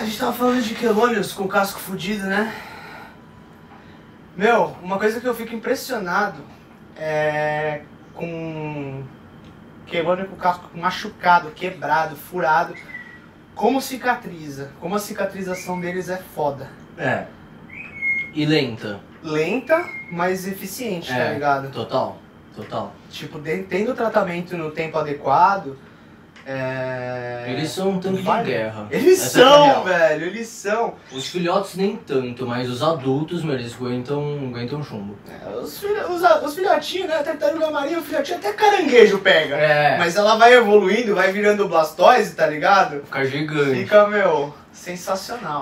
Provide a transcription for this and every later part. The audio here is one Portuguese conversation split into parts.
gente tava falando de quelônios com casco fudido, né? Meu, uma coisa que eu fico impressionado é com quelônio com casco machucado, quebrado, furado. Como cicatriza. Como a cicatrização deles é foda. É. E lenta. Lenta, mas eficiente, tá ligado? Total, total. Tipo, tendo o tratamento no tempo adequado... Eles são um tanque de guerra. Eles são, velho, eles são. Os filhotes nem tanto, mas os adultos, meu, eles aguentam chumbo. Os filhotinhos, né? A tartaruga marinha, o filhotinho até caranguejo pega. Mas ela vai evoluindo, vai virando blastoise, tá ligado? Fica gigante. Fica, meu, sensacional.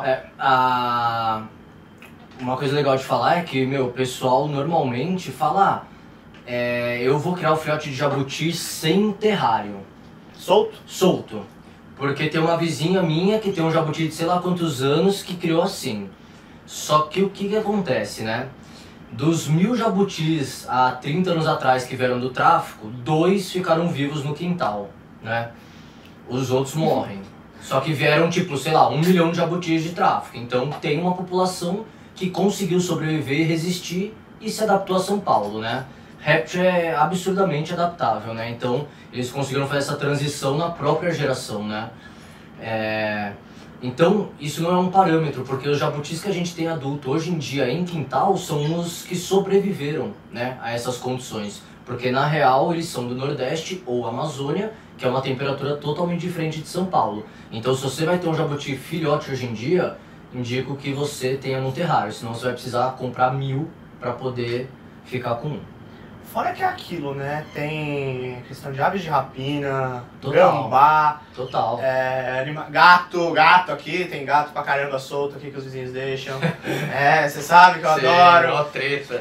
Uma coisa legal de falar é que, meu, o pessoal normalmente fala, eu vou criar o filhote de jabuti sem terrário. Solto? Solto. Porque tem uma vizinha minha que tem um jabuti de sei lá quantos anos que criou assim. Só que o que acontece, né? Dos 1000 jabutis há 30 anos atrás que vieram do tráfico, 2 ficaram vivos no quintal, né? Os outros morrem. Só que vieram tipo, sei lá, 1 milhão de jabutis de tráfico. Então tem uma população que conseguiu sobreviver, resistir e se adaptou a São Paulo, né? Réptil é absurdamente adaptável, né? Então eles conseguiram fazer essa transição na própria geração, né? Então isso não é um parâmetro, porque os jabutis que a gente tem adulto hoje em dia em quintal são os que sobreviveram, né, a essas condições. Porque na real eles são do Nordeste ou Amazônia, que é uma temperatura totalmente diferente de São Paulo. Então se você vai ter um jabuti filhote hoje em dia, indico que você tenha num terrário, senão você vai precisar comprar 1000 para poder ficar com um. Fora que é aquilo, né? Tem questão de aves de rapina, Total. gambá, Total. gato aqui, tem gato pra caramba solto aqui que os vizinhos deixam. Você sabe que eu adoro. Ó, treta.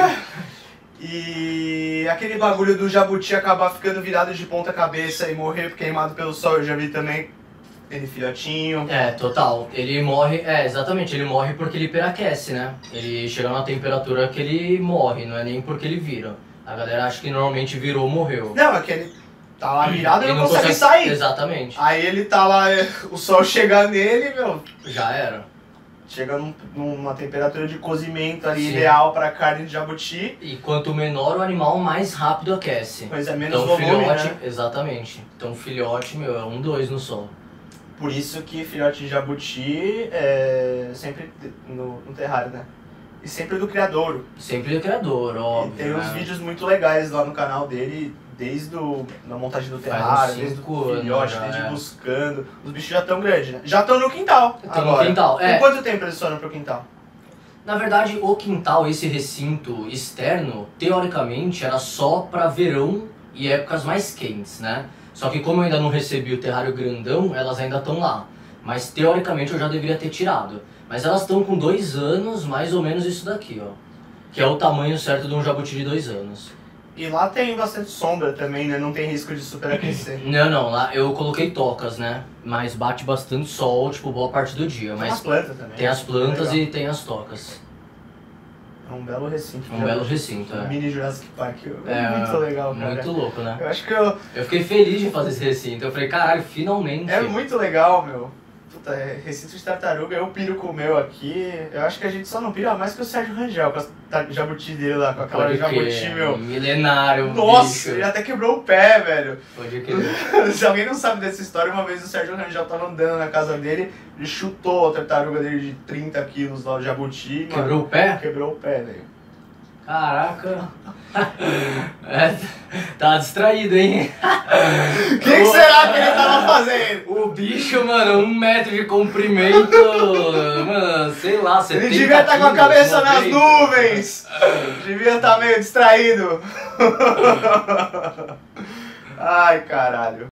E aquele bagulho do jabuti acabar ficando virado de ponta cabeça e morrer queimado pelo sol, eu já vi também. Ele filhotinho. Total. Ele morre, exatamente, ele morre porque ele hiperaquece, né? Ele chega numa temperatura que ele morre, não é nem porque ele vira. A galera acha que normalmente virou ou morreu. Não, é que ele tá lá virado e ele não consegue sair. Exatamente. Aí ele tá lá, o sol chega nele, meu... Já era. Chega numa temperatura de cozimento ali ideal pra carne de jabuti. E quanto menor o animal, mais rápido aquece. Pois é, menos então, volume, filhote, né? Exatamente. Então filhote, meu, é 2 no sol. Por isso que filhote de jabuti é sempre no terrário, né? E sempre do criadouro. Sempre do criador, óbvio. E tem uns vídeos muito legais lá no canal dele, desde a montagem do terrário, desde o filhote, desde buscando. Os bichos já estão grandes, né? Já estão no quintal. Estão no quintal, Em quanto tempo eles foram pro quintal? Na verdade, o quintal, esse recinto externo, teoricamente era só para verão e épocas mais quentes, né? Só que como eu ainda não recebi o terrário grandão, elas ainda estão lá. Mas teoricamente eu já deveria ter tirado. Mas elas estão com 2 anos, mais ou menos isso daqui, ó. Que é o tamanho certo de um jabuti de 2 anos. E lá tem bastante sombra também, né? Não tem risco de superaquecer. Não, lá eu coloquei tocas, né? Mas bate bastante sol, tipo, boa parte do dia. Tem as plantas também. Tem as plantas e tem as tocas. É um belo recinto. Um belo recinto, Mini Jurassic Park. Muito legal, cara. Muito louco, né? Eu acho que eu fiquei feliz de fazer esse recinto. Eu falei, caralho, finalmente. É muito legal, meu. Puta, recinto de tartaruga, eu piro com o meu aqui. Eu acho que a gente só não pira mais que o Sérgio Rangel, com a jabuti dele lá, com aquela jabuti, meu. Milenário. Nossa, bicho. ele até quebrou o pé, velho. Pode crer. Se alguém não sabe dessa história, uma vez o Sérgio Rangel tava andando na casa dele, ele chutou a tartaruga dele de 30 quilos lá, o jabuti. Quebrou o pé? Quebrou o pé, velho. Caraca. Tá distraído, hein? O que será que ele tava fazendo? O bicho, mano, 1 metro de comprimento, mano, sei lá, 70 Ele devia estar com a cabeça 90. nas nuvens. Devia estar meio distraído. Ai, caralho.